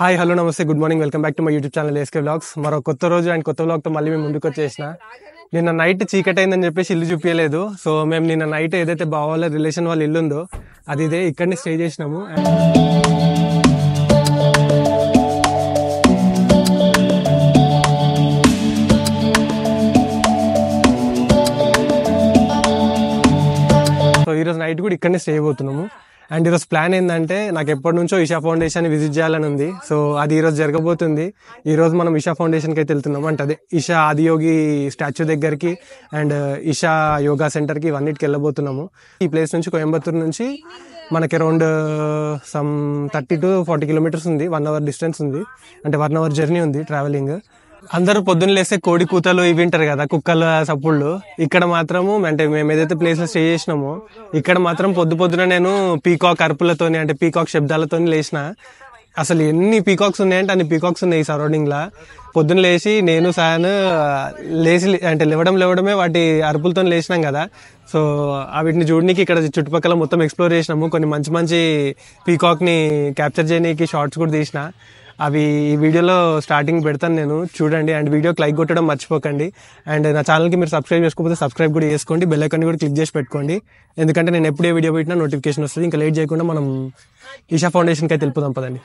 Hi hello namaste good morning welcome back to my YouTube channel SK vlogs. మరో కొత్త రోజు and కొత్త వ్లాగ్తో మళ్ళీ మేము ముందుకు వచ్చేసిన. నిన్న నైట్ చీకటి అయిందని చెప్పేసి ఇల్లు చూపించలేదు. సో మేము నిన్న నైట్ ఏదైతే బావాల రిలేషన్ వాళ్ళ ఇల్లు ఉందో అది ఇదే ఇక్కడనే స్టే చేసినాము. సో ఈరోజు నైట్ కూడా ఇక్కడనే స్టే అయిపోతున్నాము. అండ్ ఈరోజు ప్లాన్ ఏంటంటే నాకు ఎప్పటి నుంచో ఇషా ఫౌండేషన్ విజిట్ చేయాలని ఉంది. సో అది ఈరోజు జరగబోతుంది. ఈరోజు మనం ఇషా ఫౌండేషన్కి అయితే వెళ్తున్నాము. అంటే అదే ఇషా ఆదియోగి స్టాచ్యూ దగ్గరికి అండ్ ఇషా యోగా సెంటర్కి ఇవన్నిటికి వెళ్ళబోతున్నాము. ఈ ప్లేస్ నుంచి కోయంబత్తూరు నుంచి మనకి అరౌండ్ సమ్ 30 to 40 కిలోమీటర్స్ ఉంది. 1 hour డిస్టెన్స్ ఉంది. అంటే 1 hour జర్నీ ఉంది ట్రావెలింగ్. అందరూ పొద్దున్న లేస్తే కోడి కూతలు ఇవి వింటారు కదా, కుక్కల సప్పుళ్ళు. ఇక్కడ మాత్రము అంటే మేము ఏదైతే ప్లేస్లో స్టే చేసినామో ఇక్కడ మాత్రం పొద్దున నేను పీకాక్ అరుపులతోని అంటే పీకాక్ శబ్దాలతో లేచిన. అసలు ఎన్ని పీకాక్స్ ఉన్నాయంటే అన్ని పీకాక్స్ ఉన్నాయి ఈ సరౌండింగ్లో. పొద్దున్న లేచి నేను సాయన్ లేచి అంటే లేవడమే వాటి అరుపులతో లేచినాం కదా. సో వీటిని చూడడానికి ఇక్కడ చుట్టుపక్కల మొత్తం ఎక్స్ప్లోర్ చేసినాము. కొన్ని మంచి పీకాక్ని క్యాప్చర్ చేయడానికి షార్ట్స్ కూడా తీసిన. అవి ఈ వీడియోలో స్టార్టింగ్ పెడతాను, నేను చూడండి. అండ్ వీడియోకి లైక్ కొట్టడం మర్చిపోకండి. అండ్ నా ఛానల్కి మీరు సబ్స్క్రైబ్ చేసుకోకపోతే సబ్స్క్రైబ్ కూడా చేసుకోండి. బెల్ ఐకాన్ కూడా క్లిక్ చేసి పెట్టుకోండి. ఎందుకంటే నేను ఎప్పుడే వీడియో పెట్టినా నోటిఫికేషన్ వస్తుంది. ఇంకా లేట్ చేయకుండా మనం ఇషా ఫౌండేషన్కి అయితే వెళ్ళిపోదాం పదండి.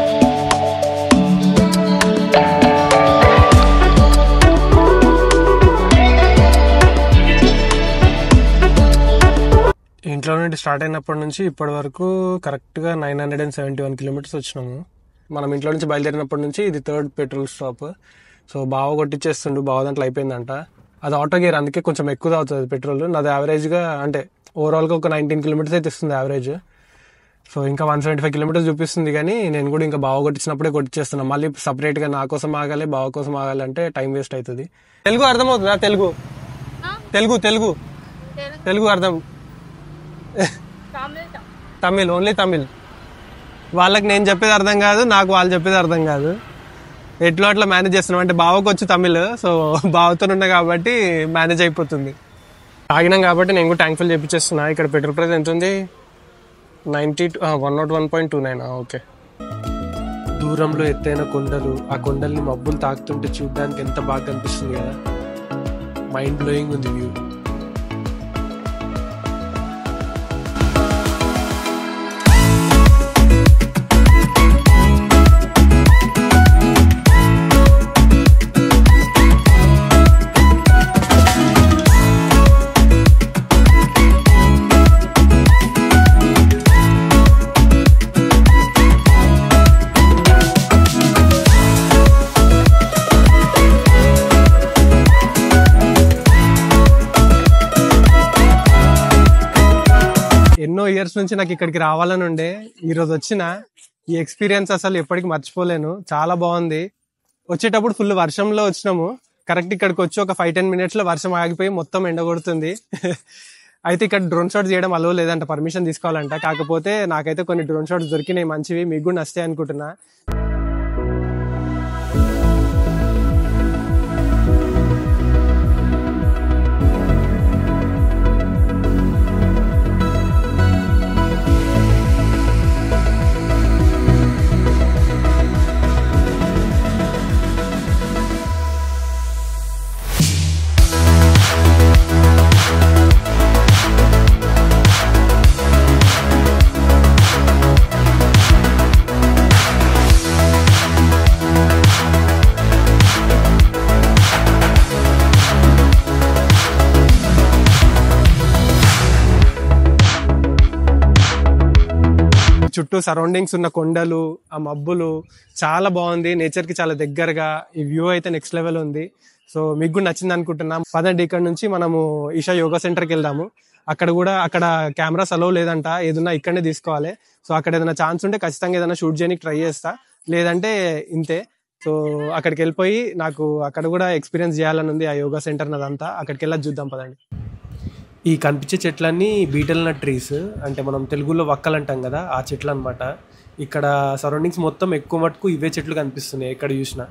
ఇంట్లో నుండి స్టార్ట్ అయినప్పటి నుంచి ఇప్పటి వరకు కరెక్ట్గా 971 కిలోమీటర్స్ వచ్చినాము. మనం ఇంట్లో నుంచి బయలుదేరినప్పటి నుంచి ఇది 3rd పెట్రోల్ స్టాప్. సో బావ కొట్టించేస్తుండు, బావ దాంట్లో అయిపోయిందంట. అది ఆటో గేర్, అందుకే కొంచెం ఎక్కువ అవుతుంది పెట్రోల్. నాది యావరేజ్గా అంటే ఓవరాల్గా ఒక 19 కిలోమీటర్స్ అయితే ఇస్తుంది యావరేజ్. సో ఇంకా 175 కిలోమీటర్స్ చూపిస్తుంది. కానీ నేను కూడా ఇంకా బావ కొట్టించినప్పుడే కొట్టించేస్తున్నాను. మళ్ళీ సపరేట్గా నా కోసం ఆగాలి, బావ కోసం ఆగాలి అంటే టైం వేస్ట్ అవుతుంది. తెలుగు అర్థమవుతుందా? తెలుగు అర్థం. తమిళ్, ఓన్లీ తమిళ్. వాళ్ళకి నేను చెప్పేది అర్థం కాదు, నాకు వాళ్ళు చెప్పేది అర్థం కాదు. ఎట్లా అట్లా మేనేజ్ చేస్తున్నాం. అంటే బావకు వచ్చి తమిళ్, సో బావతో ఉన్నా కాబట్టి మేనేజ్ అయిపోతుంది. ఆగినాం కాబట్టి నేను కూడా ట్యాంక్ ఫిల్ చేయించేస్తున్నా. ఇక్కడ పెట్రోల్ ప్రైస్ ఎంత ఉంది? 101.29. ఓకే. దూరంలో ఎత్తైన కొండలు, ఆ కొండల్ని మబ్బులు తాకుతుంటే చూడడానికి ఎంత బాగా కనిపిస్తుంది కదా. మైండ్ బ్లోయింగ్ ఉంది వ్యూ. ఎన్నో ఇయర్స్ నుంచి నాకు ఇక్కడికి రావాలని ఉండే. ఈరోజు వచ్చిన ఈ ఎక్స్పీరియన్స్ అసలు ఎప్పటికీ మర్చిపోలేను. చాలా బాగుంది. వచ్చేటప్పుడు ఫుల్ వర్షంలో వచ్చినాము. కరెక్ట్ ఇక్కడికి వచ్చి ఒక 5-10 minutes లో వర్షం ఆగిపోయి మొత్తం ఎండ కొడుతుంది. అయితే ఇక్కడ డ్రోన్ షాట్స్ చేయడం అలో లేదంట, పర్మిషన్ తీసుకోవాలంట. కాకపోతే నాకైతే కొన్ని డ్రోన్ షాట్స్ దొరికినాయి మంచివి, మీకు కూడా నస్తాయి అనుకుంటున్నా. చుట్టూ సరౌండింగ్స్ ఉన్న కొండలు, ఆ మబ్బులు చాలా బాగుంది. నేచర్ కి చాలా దగ్గరగా ఈ వ్యూ అయితే నెక్స్ట్ లెవెల్ ఉంది. సో మీకు కూడా నచ్చింది అనుకుంటున్నాం. పదండి ఇక్కడ నుంచి మనము ఇషా యోగా సెంటర్కి వెళ్దాము. అక్కడ కెమెరాస్ అలో లేదంట, ఏదన్నా ఇక్కడనే తీసుకోవాలి. సో అక్కడ ఏదైనా ఛాన్స్ ఉంటే ఖచ్చితంగా ఏదైనా షూట్ చేయడానికి ట్రై చేస్తా, లేదంటే ఇంతే. సో అక్కడికి వెళ్ళిపోయి నాకు అక్కడ కూడా ఎక్స్పీరియన్స్ చేయాలని ఉంది ఆ యోగా సెంటర్ అదంతా. అక్కడికి వెళ్ళి చూద్దాం పదండి. ఈ కనిపించే చెట్లన్నీ బీటల్ నట్ ట్రీస్, అంటే మనం తెలుగులో వక్కలు అంటాం కదా, ఆ చెట్లు అనమాట. ఇక్కడ సరౌండింగ్స్ మొత్తం ఎక్కువ మటుకు ఇవే చెట్లు కనిపిస్తున్నాయి ఎక్కడ చూసినా.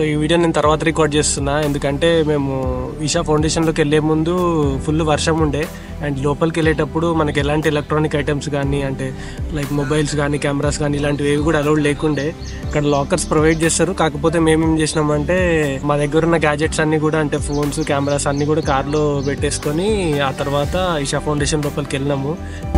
ఈ వీడియో నేను తర్వాత రికార్డ్ చేస్తున్నా, ఎందుకంటే మేము ఈషా ఫౌండేషన్లోకి వెళ్ళే ముందు ఫుల్ వర్షం ఉండే. అండ్ లోపలికి వెళ్ళేటప్పుడు మనకి ఎలాంటి ఎలక్ట్రానిక్ ఐటమ్స్ కానీ, అంటే లైక్ మొబైల్స్ కానీ కెమెరాస్ కానీ ఇలాంటివి ఏవి కూడా అలౌడ్ లేకుండే. ఇక్కడ లాకర్స్ ప్రొవైడ్ చేస్తారు. కాకపోతే మేమేం చేసినామంటే మా దగ్గర ఉన్న గ్యాజెట్స్ అన్నీ కూడా, అంటే ఫోన్స్ కెమెరాస్ అన్నీ కూడా కార్లో పెట్టేసుకొని ఆ తర్వాత ఈషా ఫౌండేషన్ లోపలికి వెళ్ళినాము.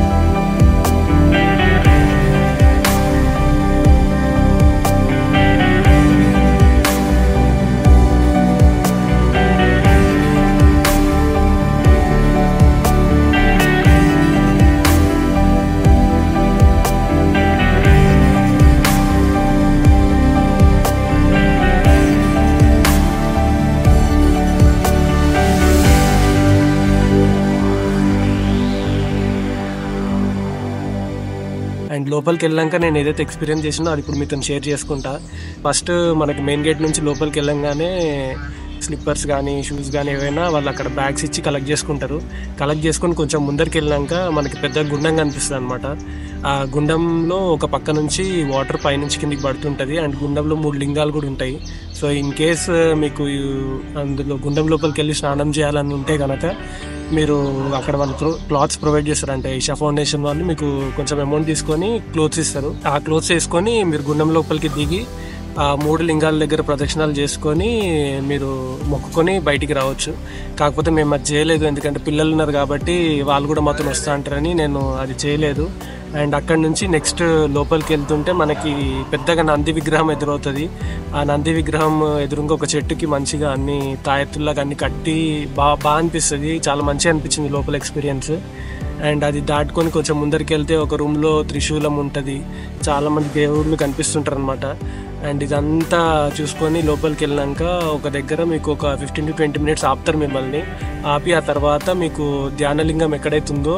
అండ్ లోపలికి వెళ్ళాక నేను ఏదైతే ఎక్స్పీరియన్స్ చేసినో అది ఇప్పుడు మీతో షేర్ చేసుకుంటా. ఫస్ట్ మనకి మెయిన్ గేట్ నుంచి లోపలికి వెళ్ళంగానే స్లిప్పర్స్ కానీ షూస్ కానీ ఏవైనా వాళ్ళు అక్కడ బ్యాగ్స్ ఇచ్చి కలెక్ట్ చేసుకుంటారు. కలెక్ట్ చేసుకొని కొంచెం ముందరికి వెళ్ళాక మనకి పెద్ద గుండం కనిపిస్తుంది అనమాట. ఆ గుండంలో ఒక పక్క నుంచి వాటర్ పైనుంచి కిందికి పడుతుంటుంది. అండ్ గుండంలో 3 లింగాలు కూడా ఉంటాయి. సో ఇన్ కేస్ మీకు అందులో గుండం లోపలికి వెళ్ళి స్నానం చేయాలని ఉంటే కనుక మీరు అక్కడ వాళ్ళు క్లాత్స్ ప్రొవైడ్ చేస్తారు. అంటే ఈషా ఫౌండేషన్ వాళ్ళు మీకు కొంచెం అమౌంట్ తీసుకొని క్లోత్స్ ఇస్తారు. ఆ క్లోత్స్ వేసుకొని మీరు గుండం లోపలికి దిగి ఆ 3 లింగాల దగ్గర ప్రదక్షిణాలు చేసుకొని మీరు మొక్కుకొని బయటికి రావచ్చు. కాకపోతే మేము అది చేయలేదు, ఎందుకంటే పిల్లలు ఉన్నారు కాబట్టి వాళ్ళు కూడా మాతో వస్తూ అంటారని నేను అది చేయలేదు. అండ్ అక్కడ నుంచి నెక్స్ట్ లోపలికి వెళ్తుంటే మనకి పెద్దగా నంది విగ్రహం ఎదురవుతుంది. ఆ నంది విగ్రహం ఎదురుగా ఒక చెట్టుకి మంచిగా అన్ని తాయెత్తుల్లాగా అన్ని కట్టి బాగా అనిపిస్తుంది. చాలా మంచిగా అనిపించింది లోపల ఎక్స్పీరియన్స్. అండ్ అది దాటుకొని కొంచెం ముందరికి వెళ్తే ఒక రూమ్లో త్రిశూలం ఉంటుంది. చాలామంది దేవుళ్ళు కనిపిస్తుంటారు అనమాట. అండ్ ఇదంతా చూసుకొని లోపలికి వెళ్ళాక ఒక దగ్గర మీకు ఒక 15 to 20 minutes ఆపుతారు మిమ్మల్ని. ఆపి ఆ తర్వాత మీకు ధ్యానలింగం ఎక్కడైతుందో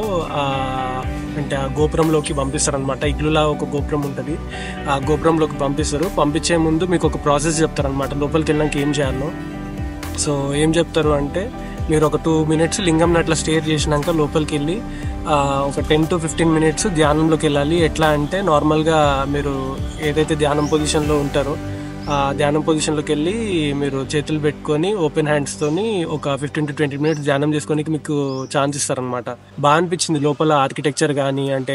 అంటే ఆ గోపురంలోకి పంపిస్తారు అనమాట. ఇల్లులా ఒక గోపురం ఉంటుంది, ఆ గోపురంలోకి పంపిస్తారు. పంపించే ముందు మీకు ఒక ప్రాసెస్ చెప్తారు అనమాట లోపలికి వెళ్ళాక ఏం చేయాలో. సో ఏం చెప్తారు అంటే మీరు ఒక 2 minutes లింగంని అట్లా స్టేర్ చేసినాక లోపలికి వెళ్ళి ఒక 10 to 15 minutes ధ్యానంలోకి వెళ్ళాలి. ఎట్లా అంటే నార్మల్గా మీరు ఏదైతే ధ్యానం పొజిషన్లో ఉంటారో ఆ ధ్యానం పొజిషన్లోకి వెళ్ళి మీరు చేతులు పెట్టుకొని ఓపెన్ హ్యాండ్స్తోని ఒక 15 to 20 minutes ధ్యానం చేసుకోనికి మీకు ఛాన్స్ ఇస్తారనమాట. బాగా అనిపించింది లోపల ఆర్కిటెక్చర్ కానీ, అంటే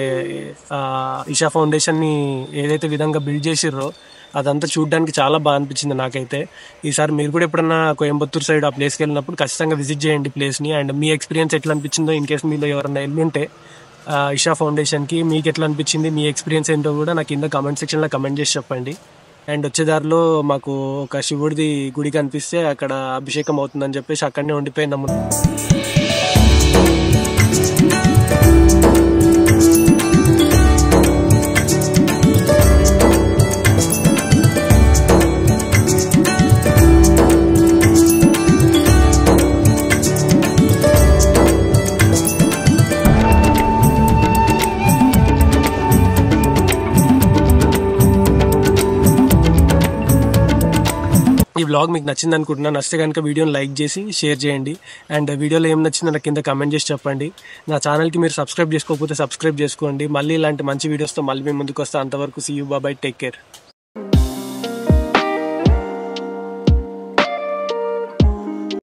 ఈషా ఫౌండేషన్ని ఏదైతే విధంగా బిల్డ్ చేసిర్రో అదంతా చూడడానికి చాలా బాగా అనిపించింది నాకైతే. ఈసారి మీరు కూడా ఎప్పుడన్నా కోయంబత్తూర్ సైడ్ ఆ ప్లేస్కి వెళ్ళినప్పుడు ఖచ్చితంగా విజిట్ చేయండి ప్లేస్ని. అండ్ మీ ఎక్స్పీరియన్స్ ఎట్లా అనిపించిందో, ఇన్ కేస్ మీలో ఎవరైనా వెళ్ళుంటే ఈషా ఫౌండేషన్కి మీకు ఎట్లా అనిపించింది, మీ ఎక్స్పీరియన్స్ ఏంటో కూడా నాకు కింద కామెంట్ సెక్షన్లో కమెంట్ చేసి చెప్పండి. అండ్ వచ్చేదారిలో మాకు ఒక శివుడిది గుడి కనిపిస్తే అక్కడ అభిషేకం అవుతుందని చెప్పేసి అక్కడనే ఉండిపోయినాము. ఈ వ్లాగ్ మీకు నచ్చింది అనుకుంటున్నా. నచ్చితే కనుక వీడియోని లైక్ చేసి షేర్ చేయండి. అండ్ వీడియోలో ఏం నచ్చిందో నాకు కింద కమెంట్ చేసి చెప్పండి. నా ఛానల్కి మీరు సబ్స్క్రైబ్ చేసుకోకపోతే సబ్స్క్రైబ్ చేసుకోండి. మళ్ళీ ఇలాంటి మంచి వీడియోస్తో మళ్ళీ మేము ముందుకు వస్తాం. అంతవరకు see you, bye, take care.